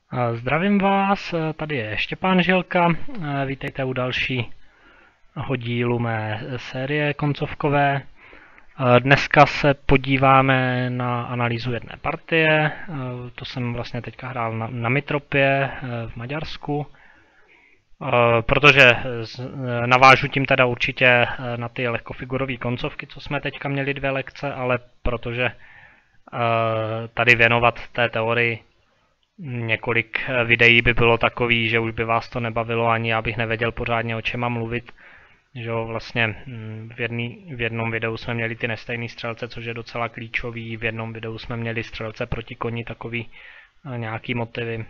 Zdravím vás, tady je Štěpán Žilka, vítejte u dalšího dílu mé série koncovkové. Dneska se podíváme na analýzu jedné partie, to jsem vlastně teďka hrál na Mitropě v Maďarsku, protože navážu tím teda určitě na ty lehkofigurové koncovky, co jsme teďka měli 2 lekce, ale protože tady věnovat té teorii několik videí by bylo takový, že už by vás to nebavilo, ani já bych nevěděl pořádně, o čem mám mluvit. Že vlastně v jednom videu jsme měli ty nestejné střelce, což je docela klíčový, v jednom videu jsme měli střelce proti koni, takový nějaký motivy.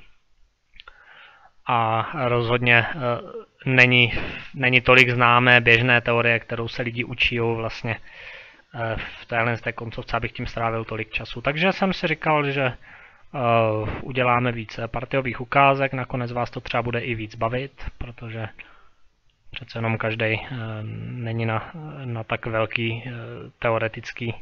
A rozhodně není tolik známé běžné teorie, kterou se lidi učí vlastně v té koncovce, abych tím strávil tolik času. Takže jsem si říkal, že uděláme více partiových ukázek, nakonec vás to třeba bude i víc bavit, protože přece jenom každý není na tak velký teoretický,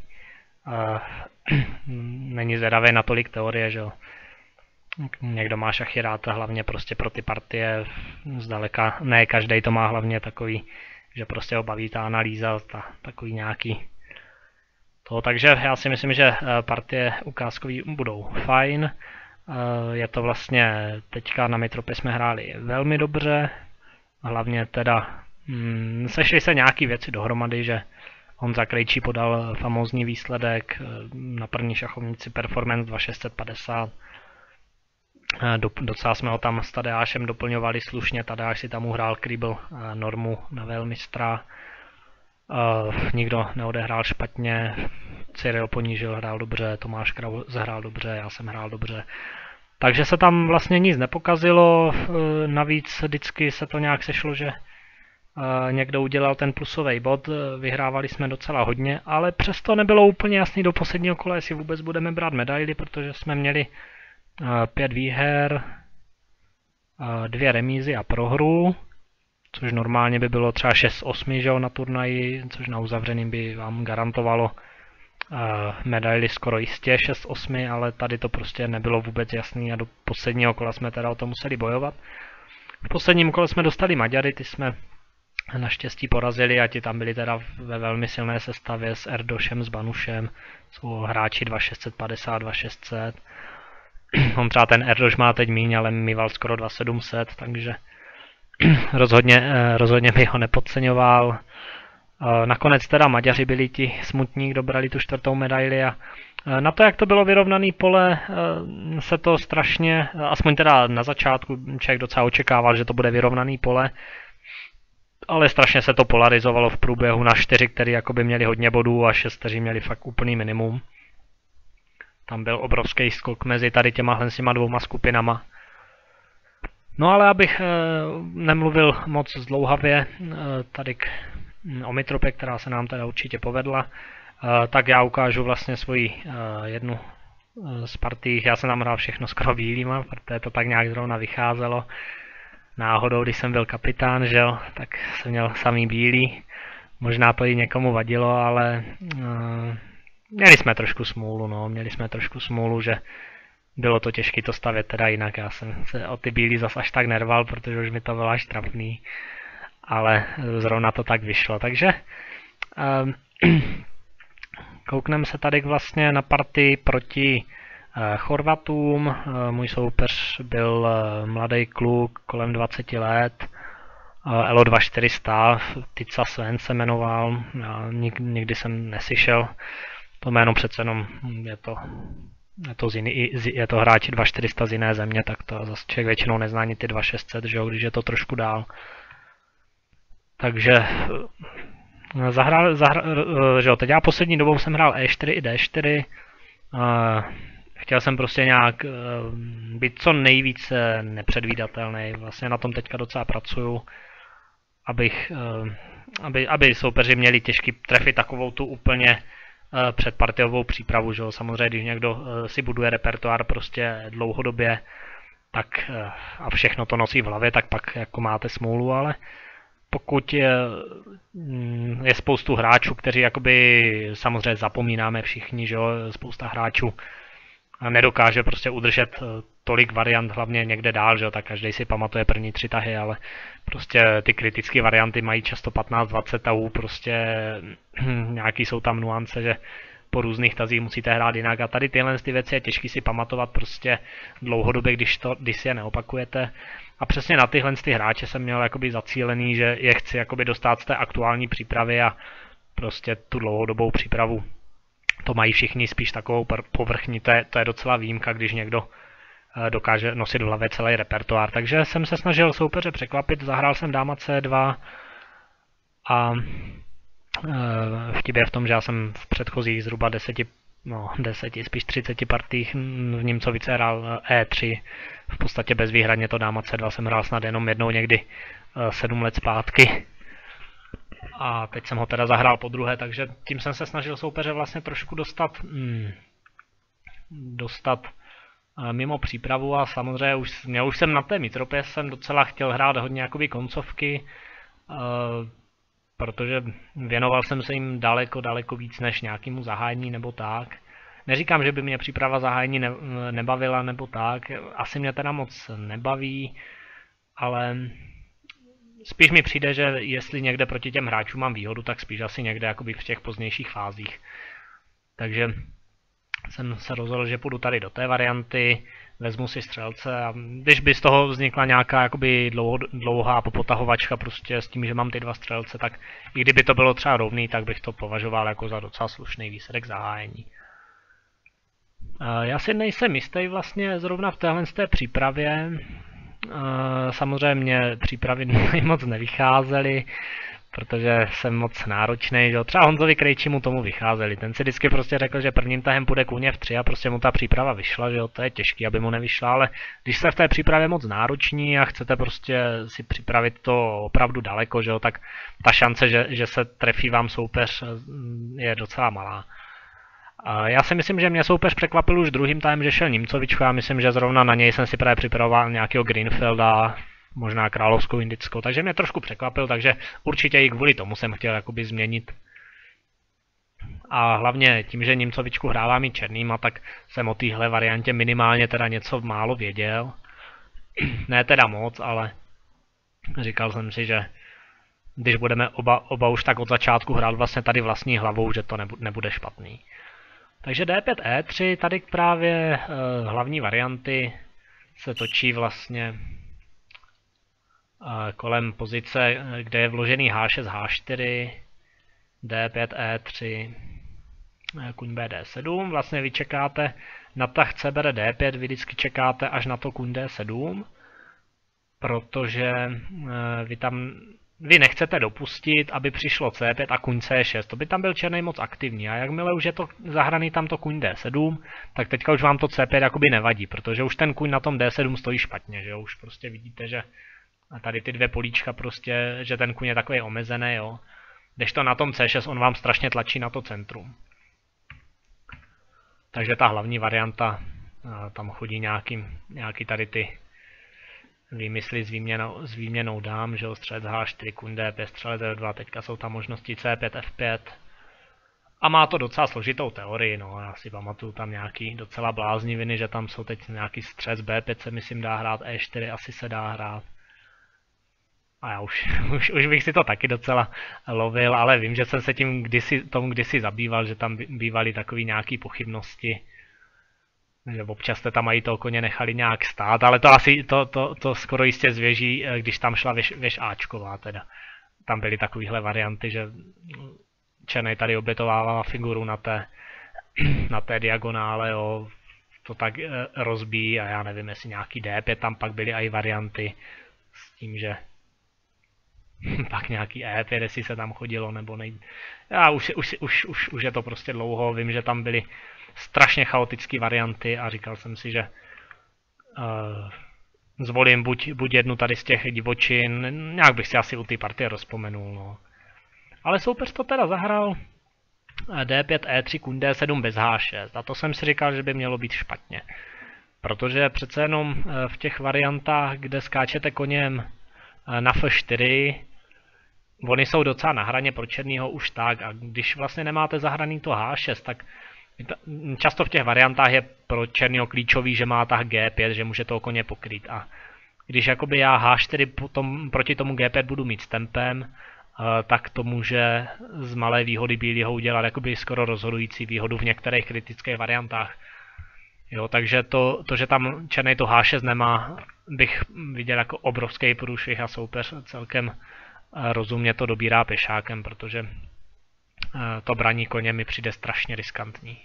není zvědavý na tolik teorie, že jo. Někdo má šachy rád hlavně prostě pro ty partie, zdaleka ne každý to má hlavně takový, že prostě ho baví ta analýza, takový nějaký to, takže já si myslím, že partie ukázkový budou fajn. Je to vlastně, teďka na Mitropě jsme hráli velmi dobře, hlavně teda sešly se nějaký věci dohromady, že Honza Krejčí podal famózní výsledek na první šachovnici Performance 2650. Docela jsme ho tam s Tadeášem doplňovali slušně, Tadeáš si tam uhrál Kribl normu na velmistra. Nikdo neodehrál špatně, Cyril Ponížil hrál dobře, Tomáš Kraus hrál dobře, já jsem hrál dobře. Takže se tam vlastně nic nepokazilo, navíc vždycky se to nějak sešlo, že někdo udělal ten plusový bod, vyhrávali jsme docela hodně, ale přesto nebylo úplně jasný do posledního kola, jestli vůbec budeme brát medaily, protože jsme měli 5 výher, 2 remízy a prohru, což normálně by bylo třeba 6-8, že jo, na turnaji, což na uzavřeným by vám garantovalo medaily skoro jistě 6-8, ale tady to prostě nebylo vůbec jasný a do posledního kola jsme teda o to museli bojovat. V posledním kole jsme dostali Maďary, ty jsme naštěstí porazili a ti tam byli teda ve velmi silné sestavě s Erdošem, s Banušem, jsou hráči 2650, 2600. On třeba ten Erdoš má teď míň, ale mýval skoro 2700, takže rozhodně bych ho nepodceňoval. Nakonec teda Maďaři byli ti smutní, kdo brali tu 4. medaili a na to, jak to bylo vyrovnaný pole, se to strašně, aspoň teda na začátku člověk docela očekával, že to bude vyrovnaný pole, ale strašně se to polarizovalo v průběhu na 4, kteří jakoby měli hodně bodů a 6, kteří měli fakt úplný minimum. Tam byl obrovský skok mezi tady těma dvouma skupinama. No ale abych nemluvil moc zdlouhavě tady o Mitropě, která se nám teda určitě povedla, tak já ukážu vlastně svoji jednu z partií. Já jsem tam hrál všechno skoro bílýma, protože to tak nějak zrovna vycházelo. Náhodou, když jsem byl kapitán, že jo, tak jsem měl samý bílý. Možná to i někomu vadilo, ale měli jsme trošku smůlu, že bylo to těžké to stavět teda jinak. Já jsem se o ty bílý zas až tak nerval, protože už mi to bylo až trapný. Ale zrovna to tak vyšlo. Takže koukneme se tady vlastně na partii proti Chorvatům. Můj soupeř byl mladý kluk kolem 20 let. Elo 2400, Tica Sven se jmenoval. Já nikdy jsem neslyšel to jméno, přece jenom je to hráč 2400 z jiné země, tak to zase člověk většinou nezná ani ty 2600, že jo, když je to trošku dál. Takže že jo, teď já poslední dobou jsem hrál E4 i D4. Chtěl jsem prostě nějak být co nejvíce nepředvídatelný. Vlastně na tom teďka docela pracuju, aby soupeři měli těžký trefit takovou tu úplně předpartiovou přípravu, že jo. Samozřejmě, když někdo si buduje repertoár prostě dlouhodobě, tak a všechno to nosí v hlavě, tak pak jako máte smůlu, ale pokud je spoustu hráčů, kteří jakoby samozřejmě zapomínáme všichni, že jo, spousta hráčů nedokáže prostě udržet tolik variant, hlavně někde dál, že jo, tak každý si pamatuje první 3 tahy, ale prostě ty kritické varianty mají často 15-20 tahů, prostě nějaký jsou tam nuance, že po různých tazích musíte hrát jinak a tady tyhle ty věci je těžký si pamatovat prostě dlouhodobě, když si je neopakujete. A přesně na tyhle ty hráče jsem měl jakoby zacílený, že je chci jakoby dostat z té aktuální přípravy a prostě tu dlouhodobou přípravu. To mají všichni spíš takovou povrchní, to je docela výjimka, když někdo dokáže nosit v hlavě celý repertoár. Takže jsem se snažil soupeře překvapit, zahrál jsem dáma C2 a vtip je v tom, že já jsem v předchozích zhruba 10, spíš 30 partích v Němcovice hrál E3. V podstatě bezvýhradně to dáma C2 jsem hrál snad jenom jednou někdy 7 let zpátky. A teď jsem ho teda zahrál po druhé, takže tím jsem se snažil soupeře vlastně trošku dostat mimo přípravu a samozřejmě už jsem na té mitropě jsem docela chtěl hrát hodně jakoby koncovky, protože věnoval jsem se jim daleko víc než nějakému zahájení nebo tak. Neříkám, že by mě příprava zahájení nebavila nebo tak, asi mě teda moc nebaví, ale spíš mi přijde, že jestli někde proti těm hráčům mám výhodu, tak spíš asi někde jakoby v těch pozdějších fázích. Takže jsem se rozhodl, že půjdu tady do té varianty, vezmu si střelce a když by z toho vznikla nějaká jakoby dlouhá popotahovačka prostě s tím, že mám ty 2 střelce, tak i kdyby to bylo třeba rovný, tak bych to považoval jako za docela slušný výsledek zahájení. Já si nejsem jistý vlastně zrovna v téhle přípravě. Samozřejmě přípravy moc nevycházely, protože jsem moc náročný. Třeba Honzovi Krejčímu tomu vycházeli. Ten si vždycky prostě řekl, že prvním tahem půjde kůně v 3 a prostě mu ta příprava vyšla, že jo, to je těžký, aby mu nevyšla, ale když jste v té přípravě moc nároční a chcete prostě si připravit to opravdu daleko, že jo, tak ta šance, že se trefí vám soupeř, je docela malá. Já si myslím, že mě soupeř překvapil už druhým tahem, že šel Němcovičku. Já myslím, že zrovna na něj jsem si právě připravoval nějakého Greenfielda, možná královskou indickou, takže mě trošku překvapil, takže určitě i kvůli tomu jsem chtěl jakoby změnit. A hlavně tím, že Němcovičku hrávám i černýma, tak jsem o téhle variantě minimálně teda něco málo věděl. Ne teda moc, ale říkal jsem si, že když budeme oba už tak od začátku hrát vlastně tady vlastní hlavou, že to nebude špatný. Takže D5 E3, tady právě hlavní varianty se točí vlastně kolem pozice, kde je vložený H6, H4, D5 E3, kuň BD7. Vlastně vy čekáte na tah C bere D5, vy vždycky čekáte až na to kuň D7, protože vy nechcete dopustit, aby přišlo C5 a kuň C6, to by tam byl černý moc aktivní a jakmile už je to zahraný tamto kuň D7, tak teďka už vám to C5 jakoby nevadí, protože už ten kuň na tom D7 stojí špatně, že jo, už prostě vidíte, že tady ty 2 políčka prostě, že ten kuň je takový omezený, jo, kdežto na tom C6 on vám strašně tlačí na to centrum. Takže ta hlavní varianta, tam chodí nějaký tady ty výmysly s výměnou dám, že jo, střelec H4, kuň D5, střelec D2, teďka jsou tam možnosti C5, F5. A má to docela složitou teorii, no, já si pamatuju tam nějaký docela blázniviny, že tam jsou teď nějaký střelec B5 se myslím dá hrát, E4 asi se dá hrát. A já už bych si to taky docela lovil, ale vím, že jsem se tím kdysi zabýval, že tam bývaly takové nějaké pochybnosti. Že občas jste tam mají toho koně nechali nějak stát, ale to asi to skoro jistě zvěží, když tam šla věž Ačková teda. Tam byly takovéhle varianty, že černej tady obětovával figuru na té diagonále, jo, to tak rozbíjí a já nevím, jestli nějaký D5, tam pak byly i varianty s tím, že pak nějaký E5, jestli se tam chodilo, nebo nejde. Já už je to prostě dlouho, vím, že tam byly strašně chaotické varianty a říkal jsem si, že zvolím buď jednu tady z těch divočin, nějak bych si asi u té partie rozpomenul, no. Ale soupeř to teda zahrál D5, E3, kuň D7 bez H6 a to jsem si říkal, že by mělo být špatně. Protože přece jenom v těch variantách, kde skáčete koněm na F4, oni jsou docela na hraně pro černýho už tak a když vlastně nemáte zahraný to H6, tak Často v těch variantách je pro černýho klíčový, že má tah G5, že může toho koně pokrýt. A když jakoby já H4 potom proti tomu G5 budu mít s tempem, tak to může z malé výhody bílého udělat jakoby skoro rozhodující výhodu v některých kritických variantách. Jo, takže to, že tam černý to H6 nemá, bych viděl jako obrovský průšvih a soupeř celkem rozumně to dobírá pešákem, protože to braní koně mi přijde strašně riskantní.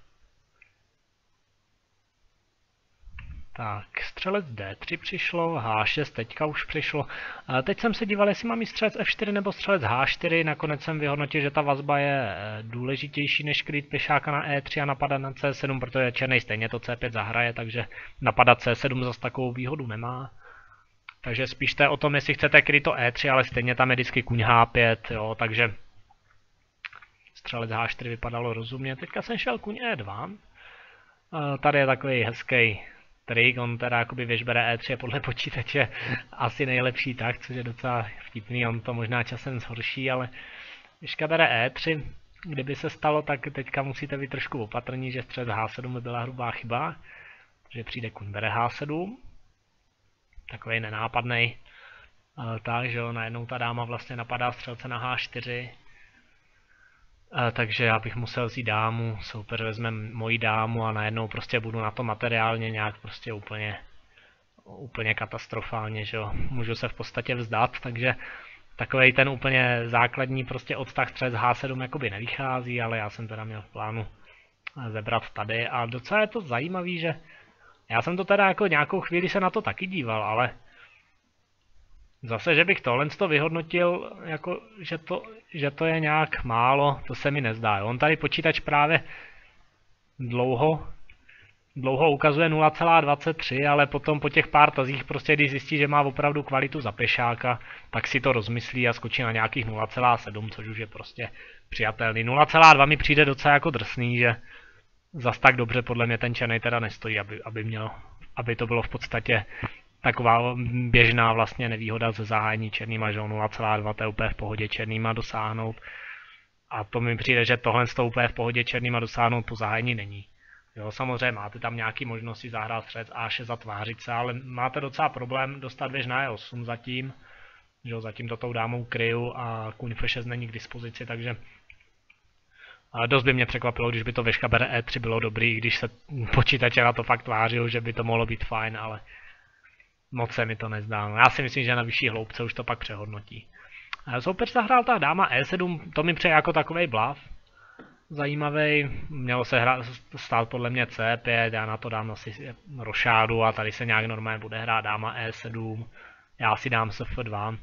Tak, střelec D3 přišlo, H6 teďka už přišlo. Teď jsem se díval, jestli mám i střelec F4 nebo střelec H4, nakonec jsem vyhodnotil, že ta vazba je důležitější než krýt pešáka na E3 a napadat na C7, protože černý stejně to C5 zahraje, takže napadat C7 zase takovou výhodu nemá. Takže spíš to je o tom, jestli chcete kryt to E3, ale stejně tam je vždycky kuň H5, jo, takže střelec H4 vypadalo rozumně. Teďka jsem šel kuň E2. Tady je takový hezký trik, on teda jakoby věž bere E3 je podle počítače asi nejlepší tak, což je docela vtipný, on to možná časem zhorší, ale věžka bere E3, kdyby se stalo, tak teďka musíte být trošku opatrní, že střelec H7 by byla hrubá chyba, že přijde kuň bere H7, takový nenápadnej, takže najednou ta dáma vlastně napadá střelce na H4, takže já bych musel vzít dámu, soupeř vezme moji dámu a najednou prostě budu na to materiálně nějak prostě úplně katastrofálně, že jo. Můžu se v podstatě vzdát, takže takovej ten úplně základní prostě odtah střelec H7 jakoby nevychází, ale já jsem teda měl v plánu zebrat tady a docela je to zajímavý, že já jsem to teda jako nějakou chvíli se na to taky díval, ale zase, že bych tohle vyhodnotil, jako, že to je nějak málo, to se mi nezdá. On tady počítač právě dlouho ukazuje 0,23, ale potom po těch pár tazích prostě, když zjistí, že má opravdu kvalitu za pešáka, tak si to rozmyslí a skočí na nějakých 0,7, což už je prostě přijatelný. 0,2 mi přijde docela jako drsný, že zas tak dobře podle mě ten černý teda nestojí, aby to bylo v podstatě taková běžná vlastně nevýhoda ze zahájení černýma, že 0,2 to je úplně v pohodě černýma dosáhnout. A to mi přijde, že tohle z toho úplně v pohodě černýma dosáhnout po zahájení není. Jo, samozřejmě máte tam nějaké možnosti zahrát střelec A6 zatvářit se, ale máte docela problém dostat věž na E8 zatím. Že jo, zatím to tou dámou kryju a kuň F6 není k dispozici, takže dost by mě překvapilo, když by to věžka bere E3 bylo dobrý, když se počítače na to fakt tvářil, že by to mohlo být fajn, ale moc se mi to nezdá. Já si myslím, že na vyšší hloubce už to pak přehodnotí. Soupeř zahrál ta dáma E7, to mi přeje jako takovej bluff. Zajímavý, mělo se stát podle mě C5, já na to dám asi rošádu a tady se nějak normálně bude hrát dáma E7. Já si dám F2.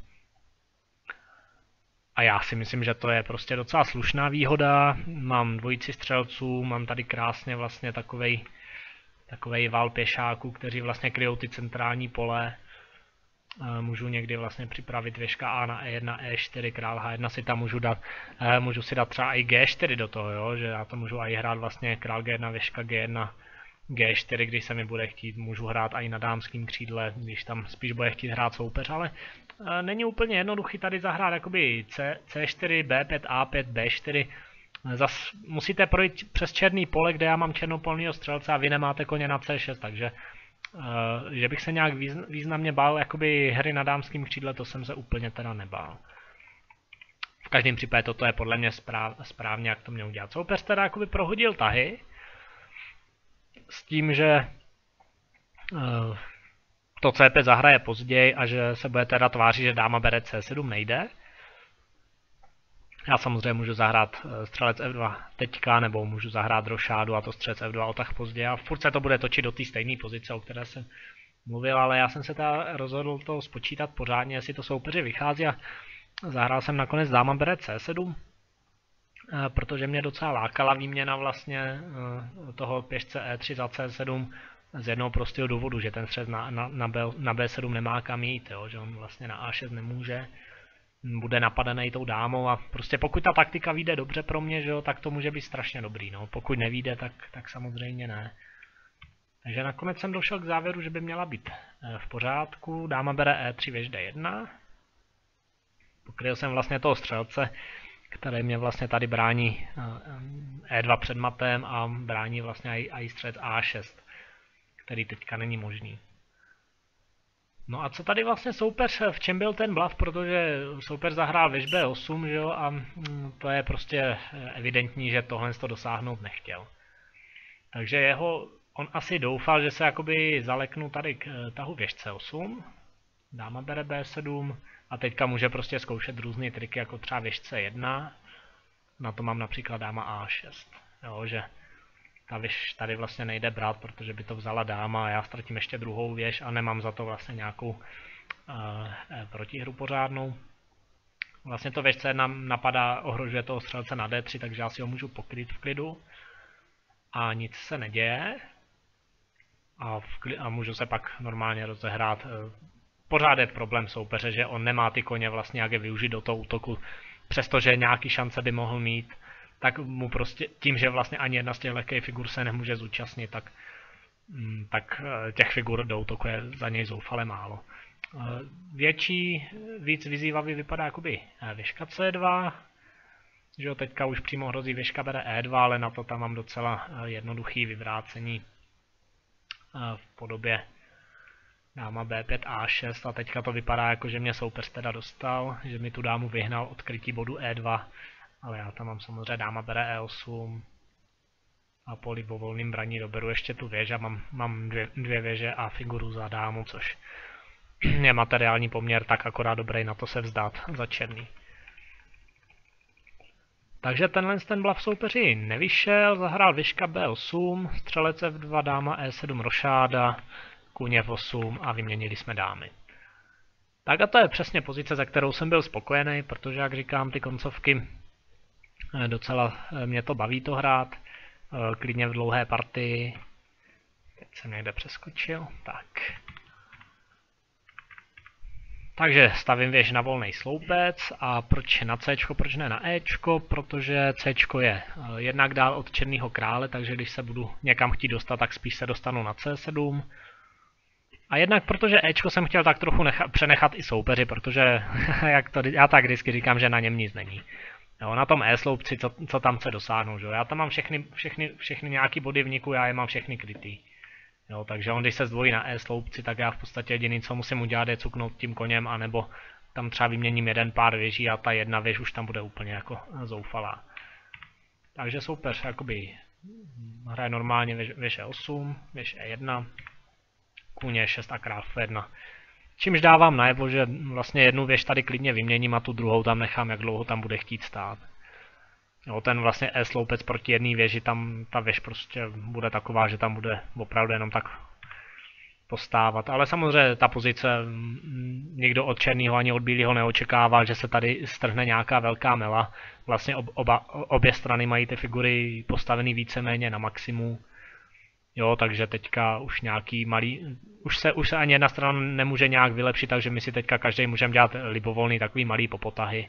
A já si myslím, že to je prostě docela slušná výhoda. Mám dvojici střelců, mám tady krásně vlastně takovej val pěšáků, kteří vlastně kryjou ty centrální pole. Můžu někdy vlastně připravit věžka A na E1, E4, král H1 si tam můžu si dát třeba i G4 do toho, jo? Že já to můžu i hrát vlastně král G1, věžka G1, G4, když se mi bude chtít, můžu hrát i na dámském křídle, když tam spíš bude chtít hrát soupeř, ale není úplně jednoduchý tady zahrát jakoby C4, B5, A5, B4. Zas musíte projít přes černý pole, kde já mám černopolného střelce a vy nemáte koně na C6, takže že bych se nějak významně bál jakoby hry na dámském křídle, to jsem se úplně teda nebál. V každém případě toto je podle mě správně, jak to měl udělat. Soupeř teda jakoby prohodil tahy s tím, že to C5 zahraje později a že se bude teda tvářit, že dáma bere C7 nejde. Já samozřejmě můžu zahrát střelec F2 teďka, nebo můžu zahrát rošádu a to střelec F2 otah později. A furt se to bude točit do té stejné pozice, o které jsem mluvil, ale já jsem se teda rozhodl to spočítat pořádně, jestli to soupeři vychází a zahrál jsem nakonec dáma bere C7, protože mě docela lákala výměna vlastně toho pěšce E3 za C7 z jednoho prostého důvodu, že ten střelec na B7 nemá kam jít, jo, že on vlastně na A6 nemůže. Bude napadený tou dámou a prostě pokud ta taktika vyjde dobře pro mě, že jo, tak to může být strašně dobrý, no. Pokud nevyjde, tak samozřejmě ne. Takže nakonec jsem došel k závěru, že by měla být v pořádku. Dáma bere E3 věž D1. Pokryl jsem vlastně toho střelce, který mě vlastně tady brání E2 před matem a brání vlastně i střelec A6, který teďka není možný. No a co tady vlastně soupeř, v čem byl ten bluff, protože soupeř zahrál věž B8, že jo, a to je prostě evidentní, že tohle to dosáhnout nechtěl. Takže on asi doufal, že se jakoby zaleknu tady k tahu věž C8, dáma bere B7 a teďka může prostě zkoušet různé triky, jako třeba věž C1, na to mám například dáma A6, jo, že ta věž tady vlastně nejde brát, protože by to vzala dáma a já ztratím ještě druhou věž a nemám za to vlastně nějakou protihru pořádnou. Vlastně to věž C1 napadá, ohrožuje toho střelce na D3, takže já si ho můžu pokryt v klidu. A nic se neděje. A můžu se pak normálně rozehrát. Pořád je problém soupeře, že on nemá ty koně vlastně jak je využít do toho útoku. Přestože nějaký šance by mohl mít, tak mu prostě tím, že vlastně ani jedna z těch lehkých figur se nemůže zúčastnit, tak těch figur do útoku je za něj zoufale málo. Víc vyzývavý vypadá jakoby věžka C2, že jo, teďka už přímo hrozí věžka bere E2, ale na to tam mám docela jednoduchý vyvrácení v podobě dáma B5 A6 a teďka to vypadá jako, že mě soupeř teda dostal, že mi tu dámu vyhnal od krytí bodu E2, ale já tam mám samozřejmě dáma bere E8 a po libovolným braní doberu ještě tu věž a mám dvě věže a figuru za dámu, což je materiální poměr tak akorát dobrý na to se vzdát za černý. Takže ten bluff soupeři nevyšel, zahrál věžka B8, střelec F2, dáma E7 rošáda, kůň F8 a vyměnili jsme dámy. Tak a to je přesně pozice, za kterou jsem byl spokojený, protože jak říkám, ty koncovky docela mě to baví to hrát, klidně v dlouhé partii. Teď jsem někde přeskočil, tak. Takže stavím věž na volný sloupec a proč na C, proč ne na E, protože C je jednak dál od černého krále, takže když se budu někam chtít dostat, tak spíš se dostanu na C7. A jednak protože Ečko jsem chtěl tak trochu přenechat i soupeři, protože já tak vždycky říkám, že na něm nic není. Jo, na tom E sloupci, co tam chce dosáhnout, že? Já tam mám všechny nějaký body vniku, já je mám všechny krytý. Jo, takže on když se zdvojí na E sloupci, tak já v podstatě jediný, co musím udělat, je cuknout tím koněm, anebo tam třeba vyměním jeden pár věží a ta jedna věž už tam bude úplně jako zoufalá. Takže soupeř jakoby hraje normálně věž E8, věž E1, kůň E6 a král F1. Čímž dávám najevo, že vlastně jednu věž tady klidně vyměním a tu druhou tam nechám, jak dlouho tam bude chtít stát. Jo, ten vlastně E sloupec proti jedné věži, tam ta věž prostě bude taková, že tam bude opravdu jenom tak postávat. Ale samozřejmě ta pozice nikdo od černého ani od bílého neočekává, že se tady strhne nějaká velká mela. Vlastně obě strany mají ty figury postavený víceméně na maximu. Jo, takže teďka už nějaký malý, už se ani jedna strana nemůže nějak vylepšit, takže my si teďka každý můžeme dělat libovolný takový malý popotahy.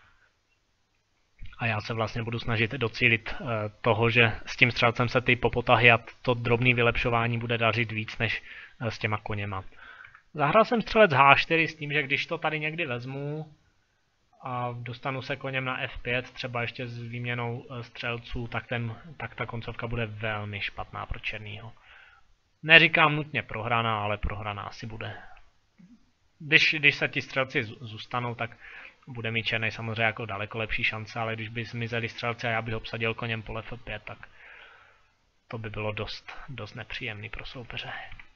A já se vlastně budu snažit docílit toho, že s tím střelcem se ty popotahy a to drobné vylepšování bude dařit víc než s těma koněma. Zahrál jsem střelec H4 s tím, že když to tady někdy vezmu a dostanu se koněm na F5, třeba ještě s výměnou střelců, tak ta koncovka bude velmi špatná pro černýho. Neříkám nutně prohraná, ale prohraná asi bude. Když se ti střelci zůstanou, tak bude mít černý samozřejmě jako daleko lepší šance, ale když by zmizeli střelci a já bych obsadil koněm pole F5, tak to by bylo dost nepříjemný pro soupeře.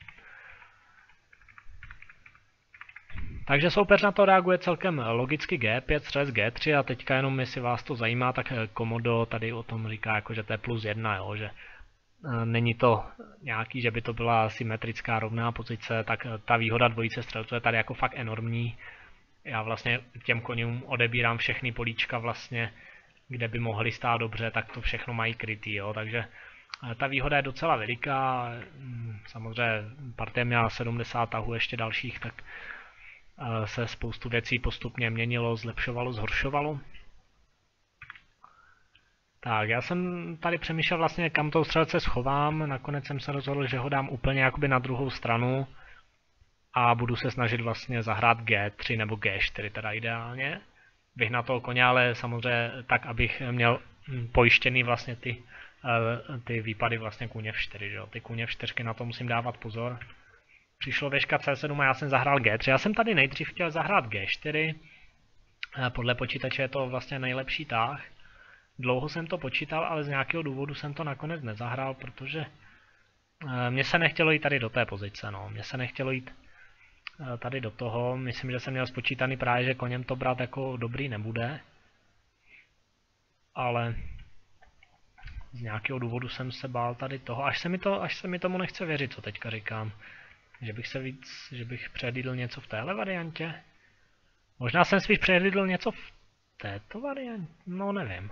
Takže soupeř na to reaguje celkem logicky G5, střelec G3 a teďka jenom jestli vás to zajímá, tak Komodo tady o tom říká, jako, že to je +1, jo, že není to nějaký, že by to byla symetrická rovná pozice, tak ta výhoda dvojice střelců je tady jako fakt enormní. Já vlastně těm koním odebírám všechny políčka vlastně, kde by mohly stát dobře, tak to všechno mají krytý, jo, takže ta výhoda je docela veliká. Samozřejmě partie měla 70 tahů ještě dalších, tak se spoustu věcí postupně měnilo, zlepšovalo, zhoršovalo. Tak, já jsem tady přemýšlel vlastně, kam toho střelce schovám, nakonec jsem se rozhodl, že ho dám úplně jakoby na druhou stranu a budu se snažit vlastně zahrát G3 nebo G4 teda ideálně. vyhnat toho koně, ale samozřejmě tak, abych měl pojištěný vlastně ty výpady vlastně kůně v 4, že jo. Ty kůně v 4 na to musím dávat pozor. Přišlo věžka C7 a já jsem zahrál G3. Já jsem tady nejdřív chtěl zahrát G4. Podle počítače je to vlastně nejlepší tah. Dlouho jsem to počítal, ale z nějakého důvodu jsem to nakonec nezahrál, protože mně se nechtělo jít tady do té pozice, no. Mně se nechtělo jít tady do toho. Myslím, že jsem měl spočítaný právě, že koněm to brát jako dobrý nebude. Ale z nějakého důvodu jsem se bál tady toho, až se mi tomu nechce věřit, co teďka říkám. Že bych předjídl něco v téhle variantě. Možná jsem spíš předjídl něco v této variantě, no nevím.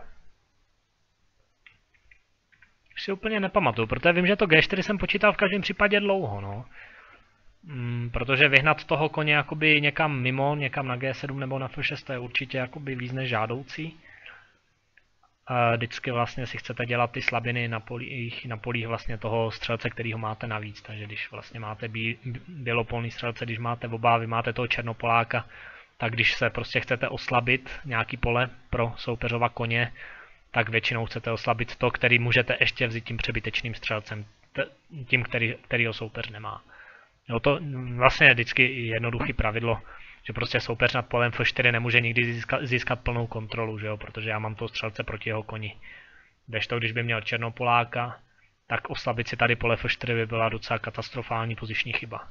Už si úplně nepamatuju, protože vím, že to G4 jsem počítal v každém případě dlouho, no. Protože vyhnat toho koně jakoby někam mimo, někam na G7 nebo na F6, to je určitě jakoby víc než žádoucí. Vždycky vlastně si chcete dělat ty slabiny na polích vlastně toho střelce, kterýho máte navíc. Takže když vlastně máte bělopolný střelce, když máte oba, vy máte toho černopoláka, tak když se prostě chcete oslabit nějaký pole pro soupeřova koně, tak většinou chcete oslabit to, který můžete ještě vzít tím přebytečným střelcem, tím, kterýho soupeř nemá. Jo, to vlastně je vždycky jednoduché pravidlo, že prostě soupeř nad polem F4 nemůže nikdy získat plnou kontrolu, že jo, protože já mám toho střelce proti jeho koni. Kdežto, když by měl černopoláka, tak oslabit si tady pole F4 by byla docela katastrofální poziční chyba.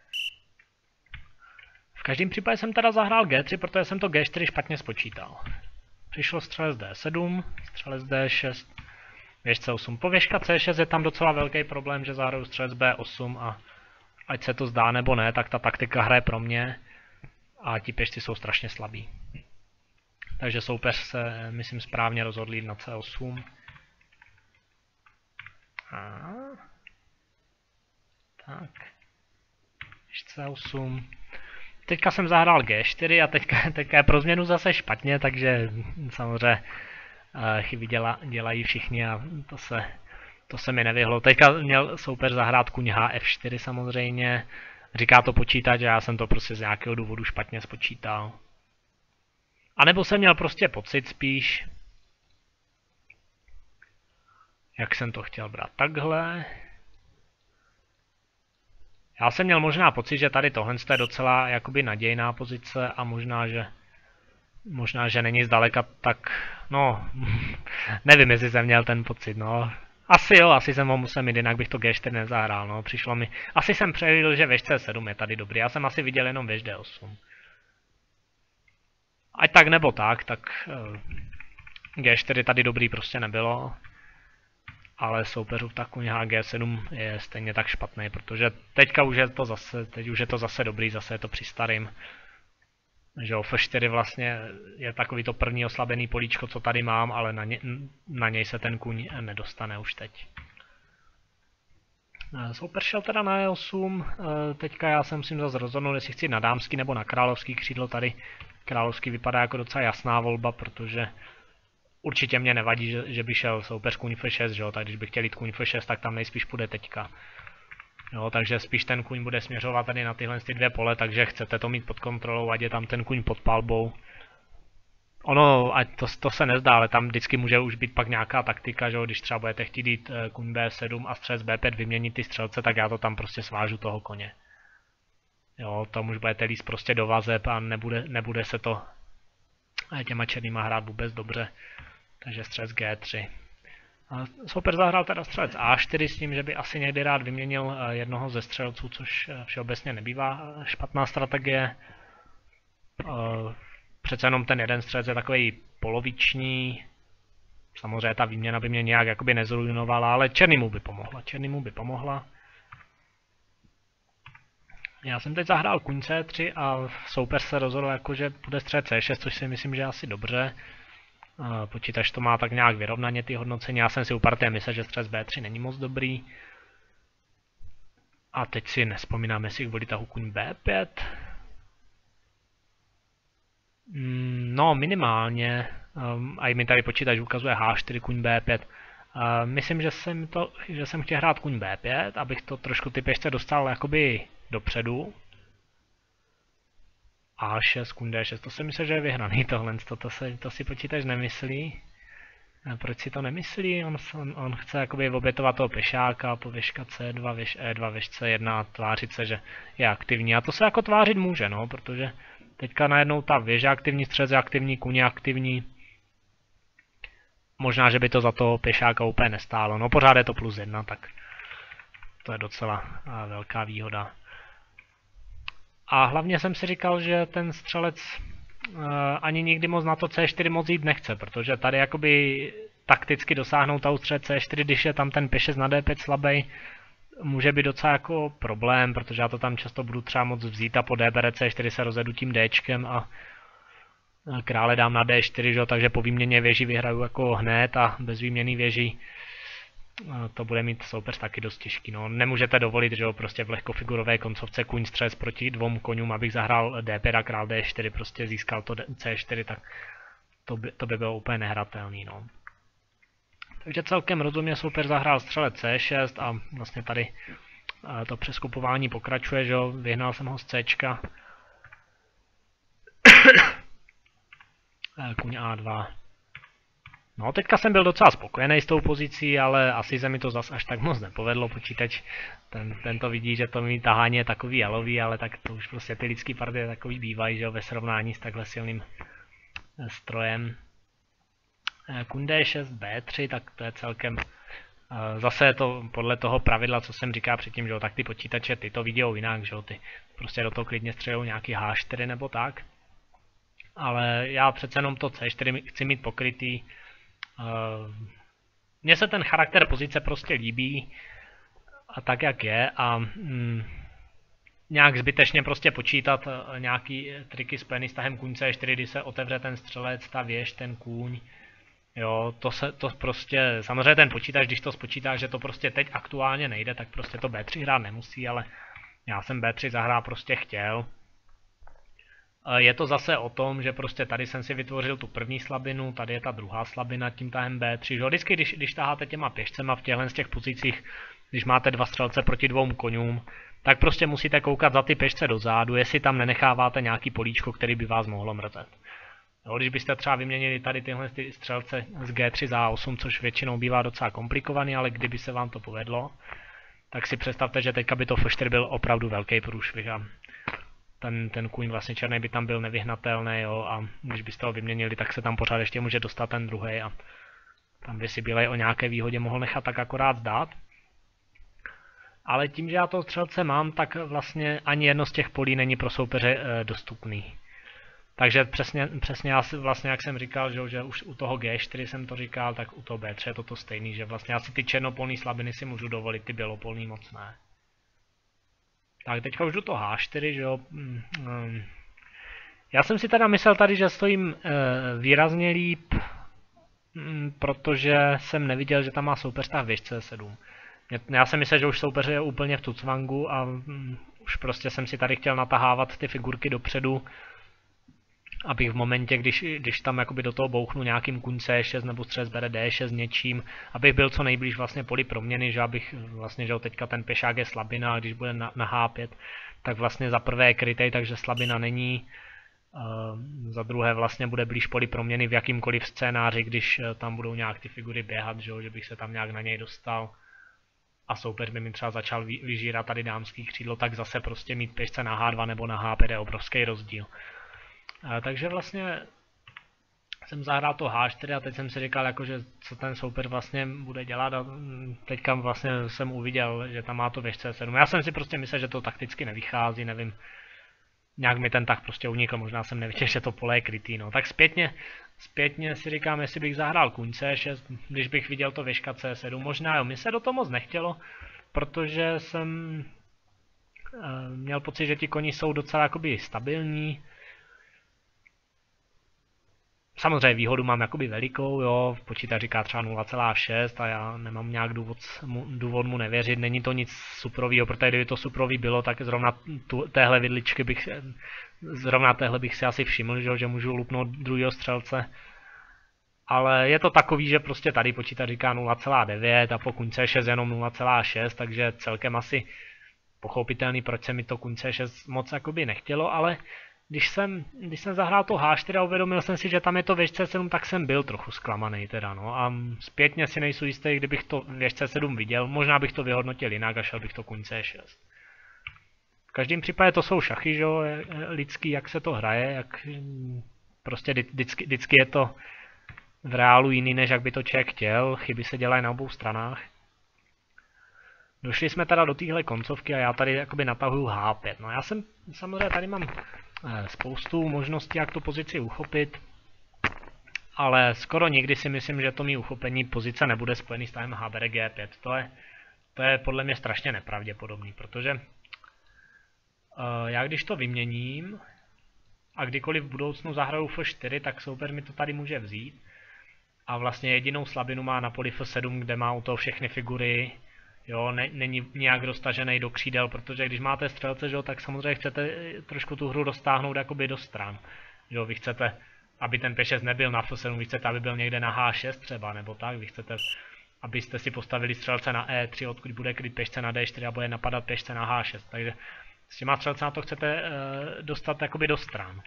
V každém případě jsem teda zahrál G3, protože jsem to G4 špatně spočítal. Přišlo střelec D7, střelec D6, věž C8. Po věžka C6 je tam docela velký problém, že zahraju střelec B8 a ať se to zdá nebo ne, tak ta taktika hraje pro mě a ti pěšci jsou strašně slabí. Takže soupeř se, myslím, správně rozhodl jít na C8. Tak. C8. Teďka jsem zahrál G4 a teďka je pro změnu zase špatně, takže samozřejmě chyby dělají všichni a to se mi nevyhlo. Teďka měl soupeř zahrát kuň H4 samozřejmě. Říká to počítač a já jsem to prostě z nějakého důvodu špatně spočítal. A nebo jsem měl prostě pocit spíš, jak jsem to chtěl brát takhle. Já jsem měl možná pocit, že tady tohle je docela jakoby nadějná pozice a možná, že není zdaleka tak, no, nevím, jestli jsem měl ten pocit, no. Asi jo, asi jsem ho musel mít, jinak bych to G4 nezahrál, no, přišlo mi. Asi jsem převěděl, že věž C7 je tady dobrý, já jsem asi viděl jenom věž D8. Ať tak nebo tak G4 tady dobrý prostě nebylo. Ale soupeřův tak kuň G7 je stejně tak špatný, protože teď už je to zase dobrý, zase je to při starým. Že F4 vlastně je takový to první oslabený políčko, co tady mám, ale na něj se ten kuň nedostane už teď. Soupeř šel teda na E8, teďka já se musím zase rozhodnout, jestli chci na dámský nebo na královský křídlo. Tady královský vypadá jako docela jasná volba, protože určitě mě nevadí, že by šel soupeř kuň F6, že jo, tak když by chtěl jít kuň F6, tak tam nejspíš půjde teďka. Jo, takže spíš ten kuň bude směřovat tady na tyhle dvě pole, takže chcete to mít pod kontrolou, ať je tam ten kuň pod palbou. Ono, ať to se nezdá, ale tam vždycky může už být pak nějaká taktika, že jo, když třeba budete chtít jít kuň B7 a střelec B5 vyměnit ty střelce, tak já to tam prostě svážu toho koně. Jo, tam už budete líst prostě do vazeb a nebude se to těma černýma hrát vůbec dobře. Takže střelec G3. Soupeř zahrál teda střelec A4 s tím, že by asi někdy rád vyměnil jednoho ze střelců, což všeobecně nebývá špatná strategie. Přece jenom ten jeden střelec je takový poloviční. Samozřejmě ta výměna by mě nějak jakoby nezrujnovala, ale černýmu by pomohla. Já jsem teď zahrál kuň C3 a soupeř se rozhodl, jako, že bude střelec C6, což si myslím, že je asi dobře. Počítač to má tak nějak vyrovnaně ty hodnocení. Já jsem si uparté myslel, že střelec B3 není moc dobrý. A teď si nespomínám, jestli kvůli tahu kuň B5. No, minimálně. A i mi tady počítač ukazuje H4 kuň B5. Myslím, že jsem chtěl hrát kuň B5, abych to trošku ty pěšce dostal jakoby dopředu. A6, kůň D6, to si myslím, že je vyhraný tohle, to si počítač nemyslí. A proč si to nemyslí? On chce jakoby obětovat toho pešáka, po věžka C2, věž E2, věž C1 a tvářit se, že je aktivní. A to se jako tvářit může, no, protože teďka najednou ta věže aktivní, střelec je aktivní, kůň je aktivní. Možná, že by to za toho pešáka úplně nestálo. No pořád je to +1, tak to je docela velká výhoda. A hlavně jsem si říkal, že ten střelec ani nikdy moc na to C4 moc jít nechce, protože tady jakoby takticky dosáhnout ta střelec C4, když je tam ten P6 na D5 slabý, může být docela jako problém, protože já to tam často budu třeba moc vzít a po D bere C4 se rozjedu tím Dčkem a krále dám na D4, že? Takže po výměně věží vyhraju jako hned a bez výměny věží to bude mít soupeř taky dost těžký. No. Nemůžete dovolit, že jo, prostě v lehkofigurové koncovce kůň střelec proti 2 koňům, abych zahrál D5 a král D4, prostě získal to C4, tak to by bylo úplně nehratelný. No. Takže celkem rozumně soupeř zahrál střelec C6 a vlastně tady to přeskupování pokračuje, že jo, vyhnal jsem ho z Cčka. Kůň A2. No, teďka jsem byl docela spokojený s tou pozicí, ale asi se mi to zas až tak moc nepovedlo. Počítač, ten to vidí, že to mý tahání je takový jalový, ale tak to už prostě ty lidský partie takový bývají, že jo, ve srovnání s takhle silným strojem. Kůň D6, B3, tak to je celkem... Zase je to podle toho pravidla, co jsem říkal předtím, že jo, tak ty počítače, ty to vidějí jinak, že jo, ty prostě do toho klidně střelou nějaký H4 nebo tak. Ale já přece jenom to C4 chci mít pokrytý. Mně se ten charakter pozice prostě líbí a tak jak je a nějak zbytečně prostě počítat nějaký triky spojený s tahem kůň C4, kdy se otevře ten střelec, ta věž, ten kůň. Jo, to prostě, samozřejmě ten počítač, když to spočítá, že to prostě teď aktuálně nejde, tak prostě to B3 hrát nemusí, ale já jsem B3 zahrát prostě chtěl. Je to zase o tom, že prostě tady jsem si vytvořil tu první slabinu, tady je ta druhá slabina tím tahem B3. Že? Vždycky, když taháte těma pěšcema v těch pozicích, když máte 2 střelce proti 2 koňům, tak prostě musíte koukat za ty pěšce dozadu, jestli tam nenecháváte nějaký políčko, který by vás mohlo mrzet. Jo, když byste třeba vyměnili tady tyhle střelce z G3 za A8, což většinou bývá docela komplikovaný, ale kdyby se vám to povedlo, tak si představte, že teďka by to F4 byl opravdu velký průšvih a ten kůň vlastně černý by tam byl nevyhnatelný, jo, a když byste ho vyměnili, tak se tam pořád ještě může dostat ten druhý a tam by si bílej o nějaké výhodě mohl nechat tak akorát zdát. Ale tím, že já toho střelce mám, tak vlastně ani jedno z těch polí není pro soupeře dostupný. Takže přesně já vlastně, jak jsem říkal, že už u toho G4 jsem to říkal, tak u toho B3 je to stejný, že vlastně já si ty černopolní slabiny si můžu dovolit, ty bělopolní moc ne. Tak teďka už jdu to H4, že jo. Já jsem si teda myslel tady, že stojím výrazně líp, protože jsem neviděl, že tam má soupeř ta věž C7. Já jsem myslel, že už soupeř je úplně v tucvangu a už prostě jsem si tady chtěl natahávat ty figurky dopředu, abych v momentě, když tam jakoby do toho bouchnu nějakým kůň C6 nebo střelec bere D6 něčím, abych byl co nejblíž vlastně poli proměny, že abych vlastně, že teďka ten pešák je slabina a když bude na H5, tak vlastně za prvé je krytej, takže slabina není. Za druhé vlastně bude blíž poli proměny v jakýmkoliv scénáři, když tam budou nějak ty figury běhat, že bych se tam nějak na něj dostal. A soupeř by mi třeba začal vyžírat tady dámský křídlo, tak zase prostě mít pěšce na H2 nebo na H5 je obrovský rozdíl. Takže vlastně jsem zahrál to H4 a teď jsem si říkal, jakože, co ten soupeř vlastně bude dělat a teďka vlastně jsem uviděl, že tam má to věž C7. Já jsem si prostě myslel, že to takticky nevychází, nevím, nějak mi ten tak prostě unikl, možná jsem neviděl, že to pole je krytý, no. Tak zpětně si říkám, jestli bych zahrál kůň C6, když bych viděl to věžka C7, možná jo, mi se do toho moc nechtělo, protože jsem měl pocit, že ti koni jsou docela jakoby stabilní. Samozřejmě výhodu mám jakoby velikou, jo, počítač říká třeba 0,6 a já nemám nějak důvod mu nevěřit, není to nic suprovýho, protože kdyby to suprový bylo, tak zrovna téhle vidličky bych si asi všiml, že můžu lupnout druhého střelce. Ale je to takový, že prostě tady počítač říká 0,9 a po kůň C6 jenom 0,6, takže celkem asi pochopitelný, proč se mi to kůň C6 moc jakoby nechtělo, ale když jsem zahrál to H4 a uvědomil jsem si, že tam je to věž C7, tak jsem byl trochu zklamaný teda, no. A zpětně si nejsou jistý, kdybych to věž C7 viděl, možná bych to vyhodnotil jinak a šel bych to kuň C6. V každém případě to jsou šachy, že jo, lidský, jak se to hraje, jak prostě vždycky je to v reálu jiný, než jak by to člověk chtěl, chyby se dělají na obou stranách. Došli jsme teda do téhle koncovky a já tady jakoby natahuju H5. No já jsem samozřejmě tady mám spoustu možností, jak tu pozici uchopit, ale skoro nikdy si myslím, že to mý uchopení pozice nebude spojený s tahem H bere G5. To je podle mě strašně nepravděpodobný, protože já když to vyměním a kdykoliv v budoucnu zahraju F4, tak soupeř mi to tady může vzít. A vlastně jedinou slabinu má na poli F7, kde má u toho všechny figury. Jo, není nějak dostažený do křídel, protože když máte střelce, že jo, tak samozřejmě chcete trošku tu hru dostáhnout jakoby do stran. Jo, vy chcete, aby ten P6 nebyl na F7, vy chcete, aby byl někde na H6 třeba, nebo tak, vy chcete, abyste si postavili střelce na E3, odkud bude kryt pěšce na D4 a bude napadat pěšce na H6, takže s těma střelce na to chcete dostat jakoby do stran.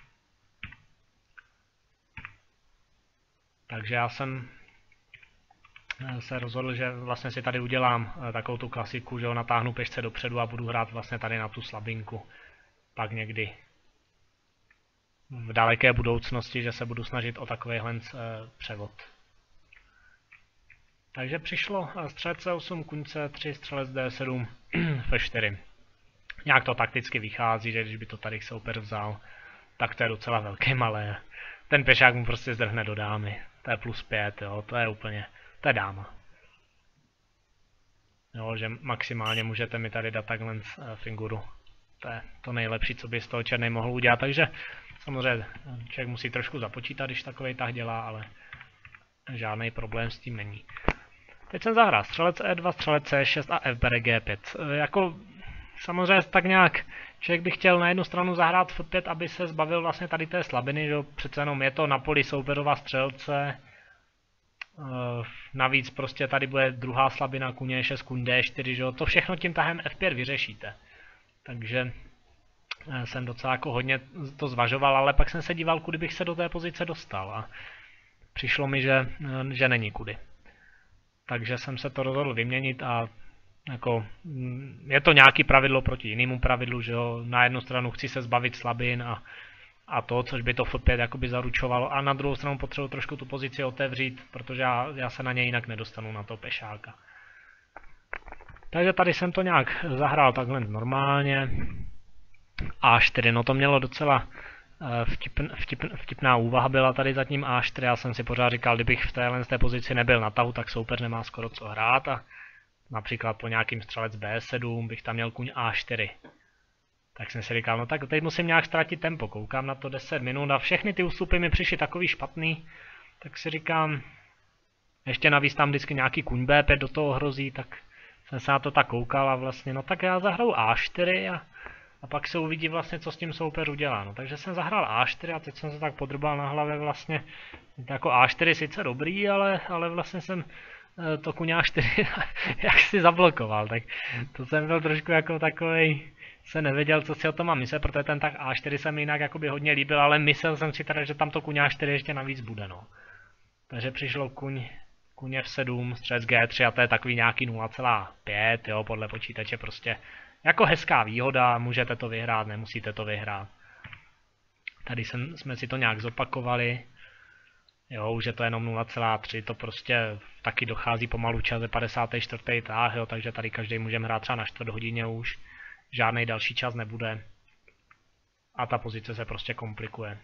Takže já jsem se rozhodl, že vlastně si tady udělám takovou tu klasiku, že ho natáhnu pěšce dopředu a budu hrát vlastně tady na tu slabinku. Pak někdy v daleké budoucnosti, že se budu snažit o takovýhle převod. Takže přišlo střelec C8, kuň C3, střelec D7, F4. Nějak to takticky vychází, že když by to tady soupeř vzal, tak to je docela velké malé. Ten pěšák mu prostě zdrhne do dámy. To je +5, jo, to je úplně, to je dáma. Jo, že maximálně můžete mi tady dát takhle figuru. To je to nejlepší, co by z toho černý mohl udělat, takže samozřejmě člověk musí trošku započítat, když takovej tah dělá, ale žádný problém s tím není. Teď jsem zahrál střelec E2, střelec C6 a F bere G5. Jako samozřejmě tak nějak člověk by chtěl na jednu stranu zahrát F5, aby se zbavil vlastně tady té slabiny, že přece jenom je to na poli soupeřova střelce. Navíc prostě tady bude druhá slabina, kuň E6, kuň D4, že to všechno tím tahem F5 vyřešíte. Takže jsem docela jako hodně to zvažoval, ale pak jsem se díval, kudy bych se do té pozice dostal a přišlo mi, že není kudy. Takže jsem se to rozhodl vyměnit a jako, je to nějaký pravidlo proti jinému pravidlu, že jo, na jednu stranu chci se zbavit slabin a to, což by to F5 jakoby zaručovalo, a na druhou stranu potřebuji trošku tu pozici otevřít, protože já se na něj jinak nedostanu, na toho pešáka. Takže tady jsem to nějak zahrál takhle normálně. A4, no to mělo docela vtipná úvaha byla tady zatím A4, já jsem si pořád říkal, kdybych v té pozici nebyl na tahu, tak soupeř nemá skoro co hrát a například po nějakým střelec B7 bych tam měl kuň A4. Tak jsem si říkal, no tak teď musím nějak ztratit tempo, koukám na to 10 minut a všechny ty ústupy mi přišly takový špatný, tak si říkám, ještě navíc tam vždycky nějaký kuň B5 do toho hrozí, tak jsem se na to tak koukal a vlastně, no tak já zahraju A4 a pak se uvidí vlastně, co s tím soupeř udělá. No, takže jsem zahrál A4 a teď jsem se tak podrbal na hlavě vlastně, jako A4 sice dobrý, ale vlastně jsem to kuň A4 jak si zablokoval, tak to jsem byl trošku jako takovej, se nevěděl, co si o tom mám myslet, protože ten tak A4 se mi jinak jakoby hodně líbil, ale myslel jsem si teda, že tam to kuň A4 ještě navíc bude, no. Takže přišlo kuň F7, střelec G3 a to je takový nějaký 0,5, jo, podle počítače prostě jako hezká výhoda, můžete to vyhrát, nemusíte to vyhrát. Tady jsme si to nějak zopakovali, jo, už je to jenom 0,3, to prostě taky dochází pomalu čas ze 54. tah, jo, takže tady každý můžeme hrát třeba na čtvrt hodině už, žádný další čas nebude a ta pozice se prostě komplikuje.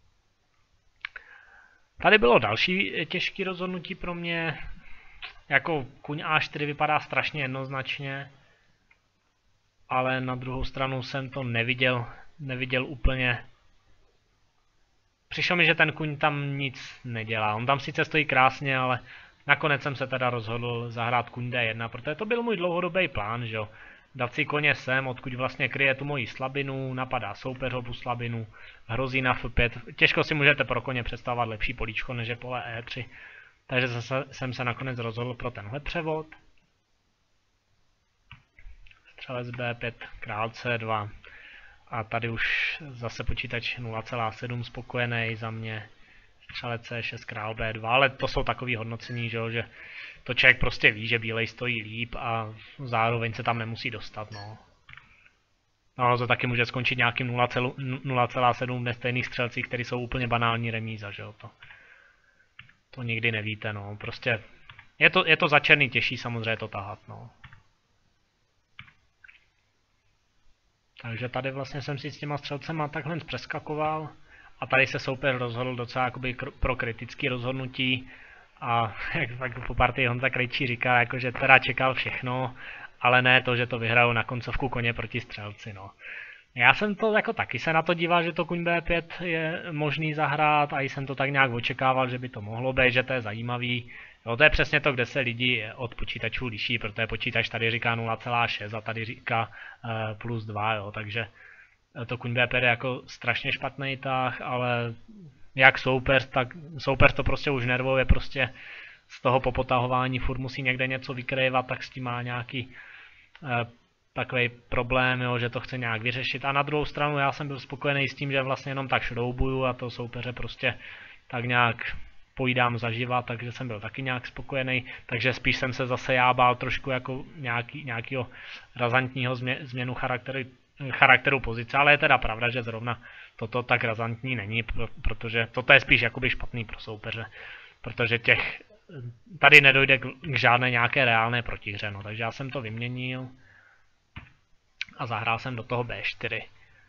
Tady bylo další těžké rozhodnutí pro mě, jako kuň A4 vypadá strašně jednoznačně, ale na druhou stranu jsem to neviděl úplně. Přišlo mi, že ten kuň tam nic nedělá, on tam sice stojí krásně, ale nakonec jsem se teda rozhodl zahrát kuň D1, protože to byl můj dlouhodobý plán, že jo. Dát si koně sem, odkud vlastně kryje tu moji slabinu, napadá soupeřovu slabinu, hrozí na F5. Těžko si můžete pro koně představovat lepší políčko než je pole E3. Takže jsem se nakonec rozhodl pro tenhle převod. Střelec B5, král C2. A tady už zase počítač 0,7 spokojený za mě. Střelec C6, král B2, ale to jsou takový hodnocení, že to člověk prostě ví, že bílej stojí líp a zároveň se tam nemusí dostat, no. No, to taky může skončit nějakým 0,7 nestejných střelcích, které jsou úplně banální remíza, že jo, to nikdy nevíte, no, prostě je to za černý těžší samozřejmě to tahat, no. Takže tady vlastně jsem si s těma střelcema takhle přeskakoval a tady se soupeř rozhodl docela jakoby pro kritické rozhodnutí a jak po partii Honza Krejčí říká, jakože teda čekal všechno, ale ne to, že to vyhrajou na koncovku koně proti střelci, no. Já jsem to jako taky se na to díval, že to kuň B5 je možný zahrát a jsem to tak nějak očekával, že by to mohlo být, že to je zajímavý. Jo, to je přesně to, kde se lidi od počítačů liší, protože počítač tady říká 0,6 a tady říká +2, jo, takže to kuň B5 je jako strašně špatný tah, ale jak soupeř to prostě už nervuje, prostě z toho popotahování furt musí někde něco vykrývat, tak s tím má nějaký takový problém, jo, že to chce nějak vyřešit. A na druhou stranu já jsem byl spokojený s tím, že vlastně jenom tak šroubuju a to soupeře prostě tak nějak pojídám zaživa, takže jsem byl taky nějak spokojený. Takže spíš jsem se zase já bál trošku jako nějakého razantního změnu charakteru pozice, ale je teda pravda, že zrovna toto tak razantní není, protože toto je spíš jakoby špatný pro soupeře, protože tady nedojde k žádné nějaké reálné protihře, no, takže já jsem to vyměnil a zahrál jsem do toho B4.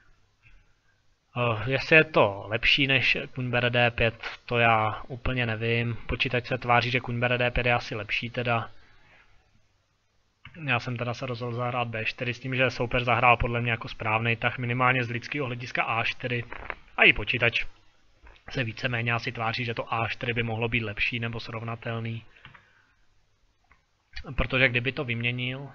Jestli je to lepší než kuň bere D5, to já úplně nevím. Počítač se tváří, že kuň bere D5 je asi lepší teda. Já jsem teda se rozhodl zahrát B4 s tím, že soupeř zahrál podle mě jako správný tah, minimálně z lidského hlediska A4. A i počítač se víceméně asi tváří, že to A4 by mohlo být lepší nebo srovnatelný. Protože kdyby to vyměnil,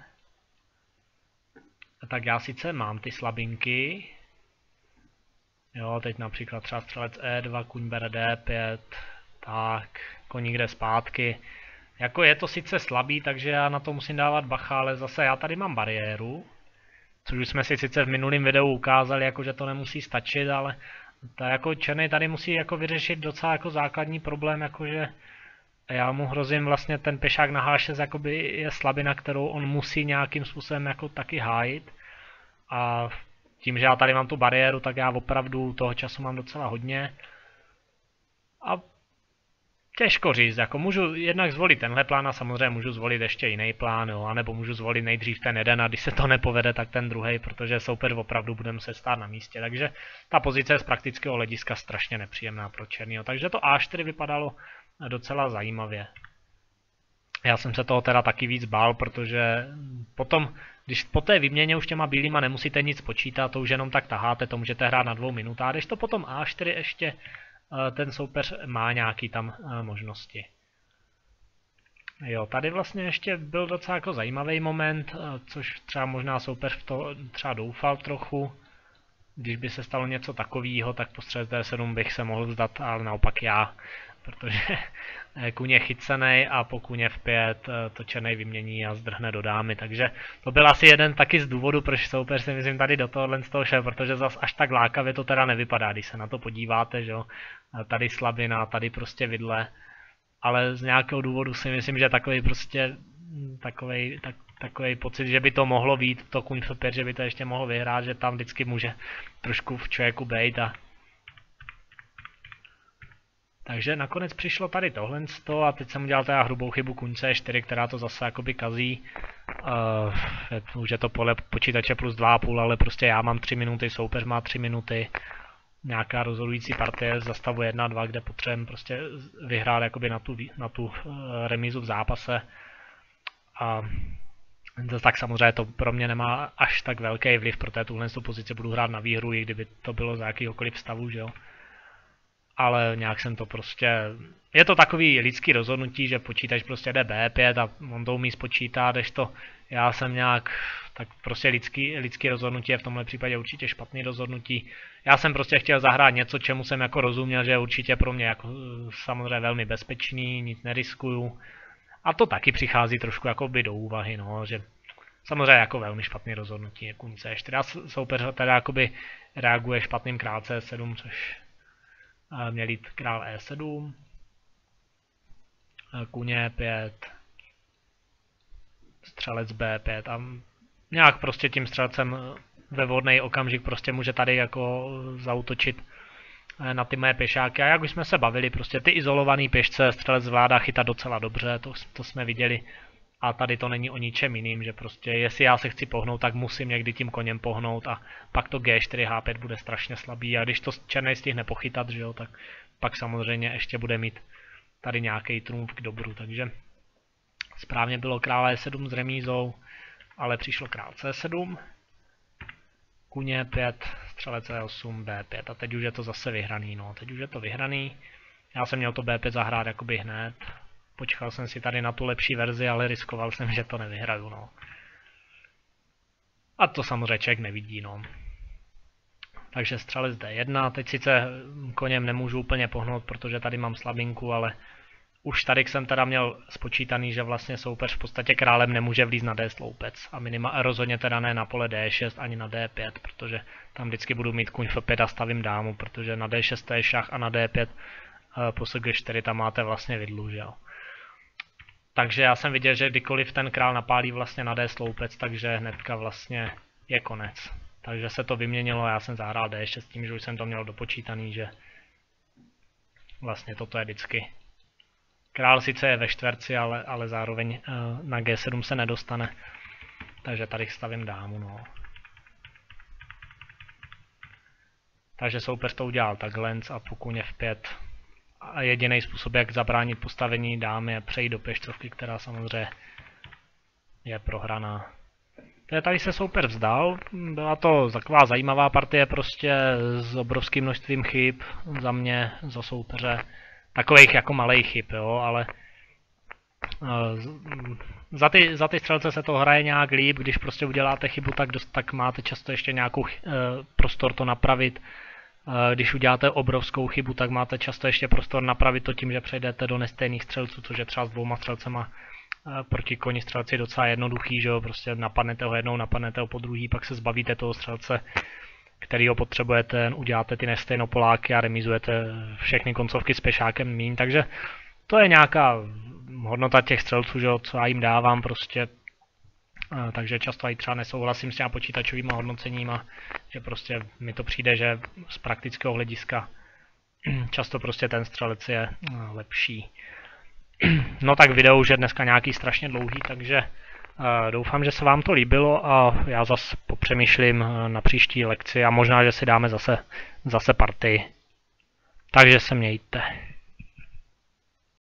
tak já sice mám ty slabinky. Jo, teď například třeba střelec E2, kuň bere D5, tak, koník jde zpátky. Jako je to sice slabý, takže já na to musím dávat bacha, ale zase já tady mám bariéru. Což už jsme si sice v minulém videu ukázali, jako že to nemusí stačit, ale jako černý tady musí jako vyřešit docela jako základní problém, jakože já mu hrozím vlastně ten pešák na H6 jakoby je slabina, kterou on musí nějakým způsobem jako taky hájit. A tím, že já tady mám tu bariéru, tak já opravdu toho času mám docela hodně. A těžko říct, jako můžu jednak zvolit tenhle plán a samozřejmě můžu zvolit ještě jiný plán, jo, anebo můžu zvolit nejdřív ten jeden a když se to nepovede, tak ten druhý, protože soupeř opravdu bude muset stát na místě. Takže ta pozice je z praktického hlediska strašně nepříjemná pro černýho. Takže to A4 vypadalo docela zajímavě. Já jsem se toho teda taky víc bál, protože potom, když po té výměně už těma bílýma nemusíte nic počítat, to už jenom tak taháte, to můžete hrát na 2 minutách, když to potom A4 ještě ten soupeř má nějaký tam možnosti. Jo, tady vlastně ještě byl docela jako zajímavý moment, což třeba možná soupeř v to třeba doufal trochu. Když by se stalo něco takového, tak po střelec D7 bych se mohl vzdat, ale naopak já, protože kůň je chycený a po kůně v5 to černý vymění a zdrhne do dámy, takže to byl asi jeden taky z důvodů, proč soupeř si myslím tady do tohohle z toho šel, protože zas až tak lákavě to teda nevypadá, když se na to podíváte, že jo, tady slabina, tady prostě vidle, ale z nějakého důvodu si myslím, že takový prostě takový pocit, že by to mohlo být, to kůň f5, že by to ještě mohlo vyhrát, že tam vždycky může trošku v člověku bejt a takže nakonec přišlo tady tohle a teď jsem udělal teda hrubou chybu kůň C4, která to zase jakoby kazí. Už je to pole počítače plus 2,5, ale prostě já mám 3 minuty, soupeř má 3 minuty. Nějaká rozhodující partie z zastavu 1-2, kde potřebujeme prostě vyhrát jakoby na tu remízu v zápase. A tak samozřejmě to pro mě nemá až tak velký vliv, protože tuhle pozici budu hrát na výhru, i kdyby to bylo za jakýhokoliv stavu, že jo. Ale nějak jsem to prostě... Je to takový lidský rozhodnutí, že počítač prostě jde B5 a on to umí spočítat, kdežto já jsem nějak... Tak prostě lidský rozhodnutí je v tomhle případě určitě špatný rozhodnutí. Já jsem prostě chtěl zahrát něco, čemu jsem jako rozuměl, že je určitě pro mě jako samozřejmě velmi bezpečný, nic neriskuju. A to taky přichází trošku jakoby do úvahy, no, že Samozřejmě jako velmi špatný rozhodnutí je kůň C4. Soupeř teda jakoby reaguje špatným král C7, což měl jít král E7. Kůně 5, střelec B5 a nějak prostě tím střelcem ve vhodný okamžik prostě může tady jako zaútočit na ty moje pěšáky. A jak už jsme se bavili, prostě ty izolovaný pěšce střelec zvládá chytat docela dobře, to jsme viděli. A tady to není o ničem jiným, že prostě jestli já se chci pohnout, tak musím někdy tím koněm pohnout a pak to G4, H5 bude strašně slabý a když to černej stihne pochytat, že jo, tak pak samozřejmě ještě bude mít tady nějaký trumf k dobru, takže správně bylo král E7 s remízou, ale přišlo král C7, kůně 5, střelec E8, B5 a teď už je to zase vyhraný, no, teď už je to vyhraný, já jsem měl to B5 zahrát jakoby hned. Počkal jsem si tady na tu lepší verzi, ale riskoval jsem, že to nevyhraju, no. A to samozřejmě člověk nevidí, no. Takže střelec D1, teď sice koněm nemůžu úplně pohnout, protože tady mám slabinku, ale už tady jsem teda měl spočítaný, že vlastně soupeř v podstatě králem nemůže vlízt na D sloupec. A rozhodně teda ne na pole D6 ani na D5, protože tam vždycky budu mít kůň F5 a stavím dámu, protože na D6 je šach a na D5 po G4 tam máte vlastně vidlu, že jo. Takže já jsem viděl, že kdykoliv ten král napálí vlastně na D sloupec, takže hnedka vlastně je konec. Takže se to vyměnilo, já jsem zahrál D6 s tím, že už jsem to měl dopočítaný, že vlastně toto je vždycky. Král sice je ve čtverci, ale zároveň na G7 se nedostane. Takže tady stavím dámu, no. Takže soupeř to udělal takhle a po kůně F5. A jediný způsob, jak zabránit postavení dámy, je přejít do pěšcovky, která samozřejmě je prohraná. Tady se soupeř vzdal, byla to taková zajímavá partie prostě s obrovským množstvím chyb za mě, za soupeře. Takových jako malých chyb, jo, ale za ty střelce se to hraje nějak líp, když prostě uděláte chybu, tak máte často ještě nějakou prostor to napravit. Když uděláte obrovskou chybu, tak máte často ještě prostor napravit to tím, že přejdete do nestejných střelců, což je třeba s dvouma střelcema proti koni střelci docela jednoduchý, že jo, prostě napadnete ho jednou, napadnete ho po druhý, pak se zbavíte toho střelce, kterýho potřebujete, uděláte ty nestejnopoláky a remizujete všechny koncovky s pěšákem míň, takže to je nějaká hodnota těch střelců, že jo, co já jim dávám prostě. Takže často i třeba nesouhlasím s těma počítačovýma hodnoceníma, že prostě mi to přijde, že z praktického hlediska často prostě ten střelec je lepší. No tak video už je dneska nějaký strašně dlouhý, takže doufám, že se vám to líbilo a já zase popřemýšlím na příští lekci a možná, že si dáme zase partii. Takže se mějte.